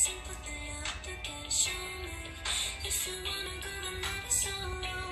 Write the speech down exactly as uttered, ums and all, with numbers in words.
simple 들려 어떻게 show me if you wanna go then let it solo